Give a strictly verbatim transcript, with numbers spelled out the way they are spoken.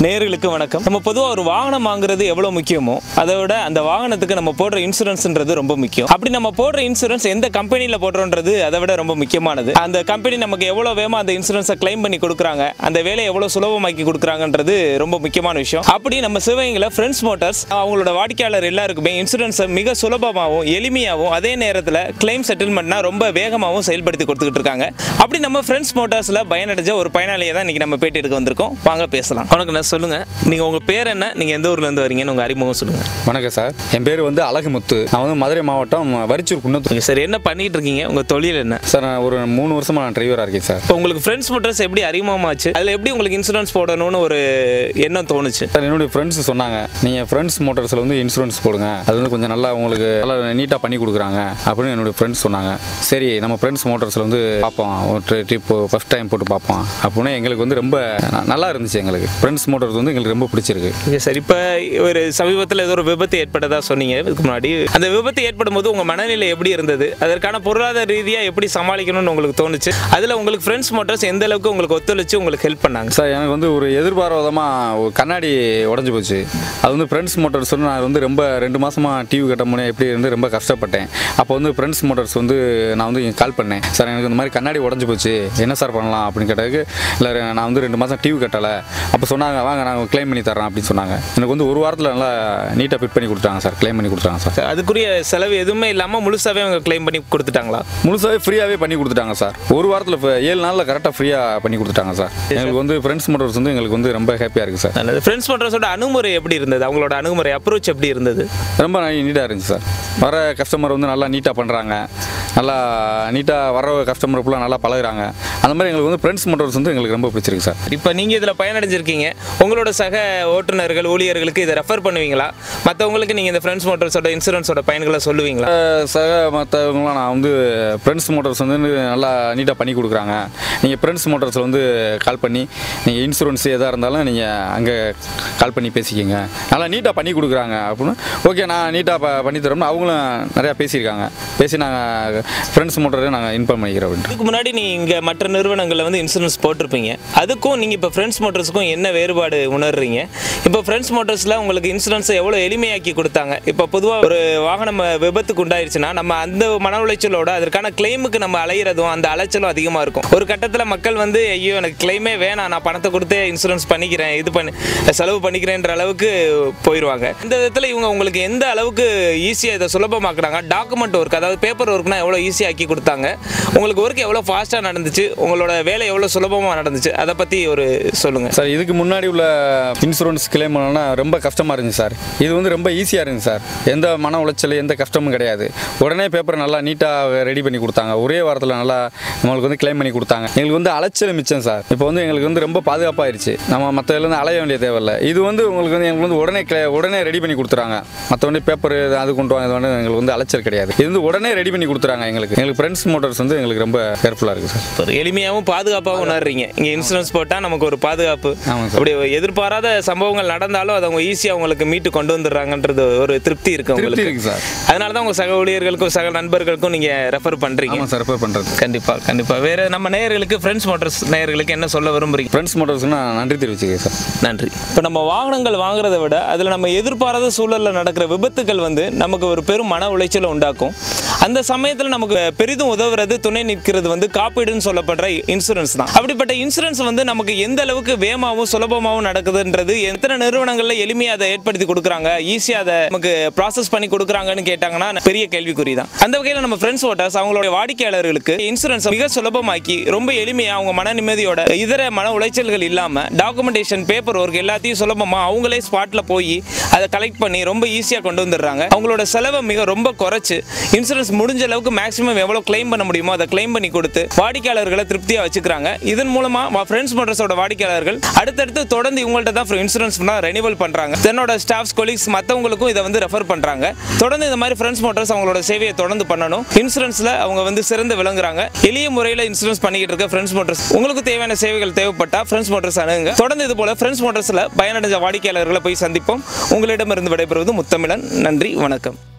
நேயர்களுக்கு வணக்கம். நம்ம பொதுவாக ஒரு வாகனம் வாங்குறது எவ்வளோ முக்கியமோ அதை விட அந்த வாகனத்துக்கு நம்ம போடுற இன்சூரன்ஸ்ன்றது ரொம்ப முக்கியம். அப்படி நம்ம போடுற இன்சூரன்ஸ் எந்த கம்பெனியில் போடுறோன்றது அதை விட ரொம்ப முக்கியமானது. அந்த கம்பெனி நமக்கு எவ்வளோ வேகமாக அந்த இன்சூரன்ஸை கிளைம் பண்ணி கொடுக்குறாங்க, அந்த வேலையை எவ்வளோ சுலபமாக்கி கொடுக்குறாங்கன்றது ரொம்ப முக்கியமான விஷயம். அப்படி நம்ம சிவகங்கையில் ஃப்ரெண்ட்ஸ் மோட்டார்ஸ் அவங்களோட வாடிக்கையாளர் எல்லாருக்குமே இன்சூரன்ஸை மிக சுலபமாகவும் எளிமையாகவும் அதே நேரத்தில் கிளைம் செட்டில்மெண்ட்னா ரொம்ப வேகமாகவும் செயல்படுத்தி கொடுத்துக்கிட்டு இருக்காங்க. அப்படி நம்ம ஃப்ரெண்ட்ஸ் மோட்டார்ஸில் பயனடைஞ்ச ஒரு பயனாளியை தான் இன்னைக்கு நம்ம பேட்டி எடுக்க வந்திருக்கோம். வாங்க பேசலாம். வணக்கம் சொல்லுங்க, நீங்க உங்க பேர் என்ன, நீங்க எந்த ஊர்ல இருந்து வரீங்கன்னு உங்க அறிமுகம் சொல்லுங்க. வணக்கம் சார், என் பேர் வந்து அழகுமுத்து. நான் வந்து மதுரை மாவட்டம் வரிச்சூர் குன்னத்தூர். சார், என்ன பண்ணிட்டு இருக்கீங்க, உங்க தொழில் என்ன? சார், நான் ஒரு மூணு வருஷமா நான் டிரைவரா இருக்கேன் சார். இப்போ உங்களுக்கு ஃப்ரெண்ட்ஸ் மோட்டார்ஸ் எப்படி அறிமுகமாச்சு, அதுல எப்படி உங்களுக்கு இன்சூரன்ஸ் போடணும்னு ஒரு எண்ணம் தோணுச்சு? சார், என்னுடைய ஃப்ரெண்ட்ஸ் சொன்னாங்க, நீங்க ஃப்ரெண்ட்ஸ் மோட்டார்ஸ்ல வந்து இன்சூரன்ஸ் போடுங்க, அது வந்து கொஞ்சம் நல்லா உங்களுக்கு நல்லா நீட்டா பண்ணி கொடுக்குறாங்க அப்படின்னு என்னுடைய ஃப்ரெண்ட்ஸ் சொன்னாங்க. சரி, நம்ம ஃப்ரெண்ட்ஸ் மோட்டார்ஸ்ல வந்து பார்ப்போம், ஒரு ட்ரிப் ஃபர்ஸ்ட் டைம் போட்டு பார்ப்போம் அப்படின்னு எங்களுக்கு வந்து ரொம்ப நல்லா இருந்துச்சு. எங்களுக்கு ஃப்ரெண்ட்ஸ் மோட்டார்ஸ் வந்து எங்களுக்கு ரொம்ப பிடிச்சிருக்கு. சார், இப்போ ஒரு சமீபத்தில் ஏதோ ஒரு விபத்து ஏற்பட்டதா சொன்னீங்க. இதுக்கு முன்னாடி அந்த விபத்து ஏற்படும் போது உங்க மனநிலை எப்படி இருந்தது, அதற்கான பொருளாதார ரீதியாக எப்படி சமாளிக்கணும்னு உங்களுக்கு தோணுச்சு, அதில் உங்களுக்கு ஃப்ரெண்ட்ஸ் மோட்டார்ஸ் எந்த அளவுக்கு உங்களுக்கு ஒத்துழைச்சு உங்களுக்கு ஹெல்ப் பண்ணாங்க? சார், எனக்கு வந்து ஒரு எதிர்பாராதமாக ஒரு கண்ணாடி உடஞ்சி போச்சு. அது வந்து ஃப்ரெண்ட்ஸ் மோட்டார்ஸ் வந்து நான் வந்து ரொம்ப ரெண்டு மாசமாக டிவி கட்ட முடியும் எப்படி இருந்து ரொம்ப கஷ்டப்பட்டேன். அப்போ வந்து ஃப்ரெண்ட்ஸ் மோட்டார்ஸ் வந்து நான் வந்து கால் பண்ணேன். சார், எனக்கு இந்த மாதிரி கண்ணாடி உடஞ்சி போச்சு, என்ன சார் பண்ணலாம் அப்படின்னு கேட்டதுக்கு, இல்லை நான் வந்து ரெண்டு மாதம் டிவி கட்டலை. அப்போ சொன்னாங்க, வாங்க நான் கிளைம் பண்ணி தரேன் அப்படின்னு சொன்னாங்க. எனக்கு வந்து ஒரு வாரத்தில் நல்லா நீட்டாக ஃபிட் பண்ணி கொடுத்தாங்க சார், கிளைம் பண்ணி கொடுத்தாங்க சார். அதுக்குரிய செலவு எதுவுமே இல்லாமல் முழுசாகவே அவங்க கிளைம் பண்ணி கொடுத்துட்டாங்களா? முழுசாகவே ஃப்ரீயாகவே பண்ணி கொடுத்துட்டாங்க சார். ஒரு வாரத்தில் ஏழு நாளில் கரெக்டாக ஃப்ரீயாக பண்ணி கொடுத்துட்டாங்க சார். எங்களுக்கு வந்து ஃப்ரெண்ட்ஸ் மோட்டார்ஸ் வந்து எங்களுக்கு வந்து ரொம்ப ஹாப்பியாக இருக்குது சார். நல்லது. ஃப்ரெண்ட்ஸ் மோட்டார்ஸோட அணுகுமுறை எப்படி இருந்தது, அவங்களோட அணுகுமுறை அப்ரோச் எப்படி இருந்தது? ரொம்ப நீட்டாக இருந்துச்சு சார். வர கஸ்டமர் வந்து நல்லா நீட்டாக பண்ணுறாங்க, நல்லா நீட்டாக வர கஸ்டமர் ஃபுல்லாக நல்லா பழகுறாங்க. அந்த மாதிரி எங்களுக்கு வந்து ஃப்ரெண்ட்ஸ் மோட்டார்ஸ் வந்து எங்களுக்கு ரொம்ப பிடிச்சிருக்கு சார். இப்போ நீங்கள் இதில் பயனடைஞ்சிருக்கீங்க, உங்களோட சக ஓட்டுநர்கள் ஊழியர்களுக்கு இதை ரெஃபர் பண்ணுவீங்களா? மற்றவங்களுக்கு நீங்கள் இந்த ஃப்ரெண்ட்ஸ் மோட்டார்ஸோட இன்சூரன்ஸோட பயன்களை சொல்லுவீங்களா? சக மற்றவங்களாம் நான் வந்து ஃப்ரெண்ட்ஸ் மோட்டார்ஸ் வந்து நல்லா நீட்டாக பண்ணி கொடுக்குறாங்க. நீங்கள் ஃப்ரெண்ட்ஸ் மோட்டார்ஸில் வந்து கால் பண்ணி நீங்கள் இன்சூரன்ஸ் எதாக இருந்தாலும் நீங்கள் அங்கே கால் பண்ணி பேசிக்கிங்க, நல்லா நீட்டாக பண்ணி கொடுக்குறாங்க அப்படின்னு. ஓகே, நான் நீட்டாக ப பண்ணி தரோம்னு அவங்களும் நிறையா பேசியிருக்காங்க. பேசி நாங்கள் ஃப்ரெண்ட்ஸ் மோட்டாரை நாங்கள் இன்ஃபார்ம் பண்ணிக்கிறோம் அப்படின்னு. இதுக்கு முன்னாடி நீங்கள் மற்ற நிறுவனங்களில் வந்து இன்சூரன்ஸ் போட்டிருப்பீங்க, அதுக்கும் நீங்கள் இப்போ ஃப்ரெண்ட்ஸ் மோட்டார்ஸுக்கும் என்ன வேறுபாடு உணர்றீங்க? இப்போ ஃப்ரெண்ட்ஸ் மோட்டார்ஸில் உங்களுக்கு இன்சூரன்ஸை எவ்வளோ எளிமையாக்கி கொடுத்தாங்க. இப்போ பொதுவாக ஒரு வாகனம் விபத்துக்கு உண்டாயிருச்சுன்னா நம்ம அந்த மன உளைச்சலோட அதற்கான கிளைமுக்கு நம்ம அலையிறதும் அந்த அலைச்சலும் அதிகமாக இருக்கும். ஒரு கட்டத்தில் மக்கள் வந்து ஐயோ எனக்கு கிளைமே வேணாம், நான் பணத்தை கொடுத்து இன்சூரன்ஸ் பண்ணிக்கிறேன், இது பண்ணி செலவு பண்ணிக்கிறேன்ற அளவுக்கு போயிடுவாங்க. இந்த விதத்தில் இவங்க உங்களுக்கு எந்த அளவுக்கு ஈஸியாக இதை சுலபமாக்குறாங்க? டாக்குமெண்ட் ஒர்க், அதாவது பேப்பர் ஒர்க்னா எவ்வளோ ஈஸியாக ஆக்கி கொடுத்தாங்க, உங்களுக்கு ஒர்க் எவ்வளோ ஃபாஸ்ட்டாக நடந்துச்சு, உங்களோட வேலை எவ்வளோ சுலபமாக நடந்துச்சு, அதை பற்றி ஒரு சொல்லுங்கள் சார். இதுக்கு முன்னாடி உள்ள இன்சூரன்ஸ் கிளைம் பண்ணணும்னா ரொம்ப கஷ்டமாக இருந்துச்சு சார். இது வந்து ரொம்ப ஈஸியாக இருந்துச்சு சார். எந்த மன உளைச்சல் எந்த கஷ்டமும் கிடையாது. உடனே பேப்பர் நல்லா நீட்டாக ரெடி பண்ணி கொடுத்தாங்க. ஒரே வாரத்தில் நல்லா நம்மளுக்கு வந்து கிளைம் பண்ணி கொடுத்தாங்க. எங்களுக்கு வந்து அலைச்சல் மிச்சம் சார். இப்போ வந்து எங்களுக்கு வந்து ரொம்ப பாதுகாப்பாகிடுச்சு. நம்ம மற்ற இருந்து அலைய வேண்டிய தேவையில்லை. இது வந்து உங்களுக்கு வந்து எங்களுக்கு வந்து உடனே உடனே ரெடி பண்ணி கொடுத்துறாங்க. மற்றவொடனே பேப்பர் அது கொண்டு வாங்க வந்து எங்களுக்கு வந்து அலைச்சல் கிடையாது. இது வந்து உடனே ரெடி பண்ணி கொடுத்துறாங்க. எங்களுக்கு எங்களுக்கு ஃப்ரெண்ட்ஸ் மோட்டார்ஸ் வந்து எங்களுக்கு ரொம்ப ஹெல்ப்ஃபுல்லாக இருக்குது சார். எளிமையாகவும் பாதுகாப்பாகவும் உணர்றீங்க. இங்கே இன்சூரன்ஸ் போட்டால் நமக்கு ஒரு பாதுகாப்பு, அப்படி எதிர்பாராத சம்பவங்கள் நடந்தாலும் அதை அவங்க ஈஸியாக உங்களுக்கு மீட்டு கொண்டு வந்துடுறாங்கன்றது ஒரு திருப்தி இருக்கு உங்களுக்கு சார். அதனால தான் உங்கள் சக ஊழியர்களுக்கும் சக நண்பர்களுக்கும் நீங்கள் ரெஃபர் பண்ணுறீங்க சார். ரெஃபர் பண்ணுறது கண்டிப்பாக கண்டிப்பாக. வேறு நம்ம நேயர்களுக்கு ஃப்ரெண்ட்ஸ் மோட்டார்ஸ் நேயர்களுக்கு என்ன சொல்ல விரும்புறீங்க? ஃப்ரெண்ட்ஸ் மோட்டார்ஸ்னா நன்றி தெரிவிச்சுக்கேன் சார். நன்றி. இப்போ நம்ம வாகனங்கள் வாங்குறதை விட அதில் நம்ம எதிர்பாராத சூழலில் நடக்கிற விபத்துக்கள் வந்து நமக்கு ஒரு பெரும் மன உளைச்சலை உண்டாக்கும். அந்த சமயத்தில் நமக்கு பெரிதும் உதவுறது துணை நிற்கிறது வந்து காப்பீடுன்னு சொல்லப்படுற இன்சூரன்ஸ் தான். அப்படிப்பட்ட இன்சூரன்ஸ் வந்து நமக்கு எந்த அளவுக்கு வேகமாகவும் சுலபமாகவும் நடக்குதுன்றது எத்தனை நிறுவனங்களில் எளிமையாக அதை ஏற்படுத்தி கொடுக்குறாங்க, ஈஸியாக அதை நமக்கு ப்ராசஸ் பண்ணி கொடுக்குறாங்கன்னு கேட்டாங்கன்னா பெரிய கேள்விக்குறி தான். அந்த வகையில் நம்ம ஃப்ரெண்ட்ஸ் மோட்டார்ஸ் அவங்களுடைய வாடிக்கையாளர்களுக்கு இன்சூரன்ஸ் மிக சுலபமாக்கி ரொம்ப எளிமையாக அவங்க மன நிம்மதியோட இதர மன உளைச்சல்கள் இல்லாமல் டாக்குமெண்டேஷன் பேப்பர் ஒர்க் எல்லாத்தையும் சுலபமாக அவங்களே ஸ்பாட்டில் போய் அதை கலெக்ட் பண்ணி ரொம்ப ஈஸியாக கொண்டு வந்துடுறாங்க. அவங்களோட செலவை மிக ரொம்ப குறைச்சு இன்சூரன்ஸ் முடிஞ்ச அளவுக்கு மேக்ஸிமம் எவ்வளோ கிளைம் பண்ண முடியுமோ அதை கிளைம் பண்ணி கொடுத்து வாடிக்கையாளர்களை திருப்தியாக வச்சுக்கிறாங்க. இதன் மூலமாக ஃப்ரெண்ட்ஸ் மோட்டார்ஸோட வாடிக்கையாளர்கள் அடுத்தடுத்து தொடர்ந்து இவங்கள்ட்ட தான் இன்சூரன்ஸ் ரெனிவல் பண்ணுறாங்க. தன்னோட ஸ்டாஃப்ஸ் கொலீக்ஸ் மற்றவங்களுக்கும் இதை வந்து ரெஃபர் பண்ணுறாங்க. தொடர்ந்து இந்த மாதிரி ஃப்ரெண்ட்ஸ் மோட்டார்ஸ் அவங்களோட சேவையை தொடர்ந்து பண்ணணும். இன்சூரன்ஸில் அவங்க வந்து சிறந்து விளங்குறாங்க. எளிய முறையில் இன்சூரன்ஸ் பண்ணிக்கிட்டு இருக்க ஃப்ரெண்ட்ஸ் மோட்டார்ஸ் உங்களுக்கு தேவையான சேவைகள் தேவைப்பட்டா ஃப்ரெண்ட்ஸ் மோட்டார்ஸ் அணுகுங்க. தொடர்ந்து இது போல ஃப்ரெண்ட்ஸ் மோட்டார்ஸில் பயனடைஞ்ச வாடிக்கையாளர்களை போய் சந்திப்போம். உங்களிடமிருந்து விடைபெறுவது முத்தமிழன். நன்றி, வணக்கம்.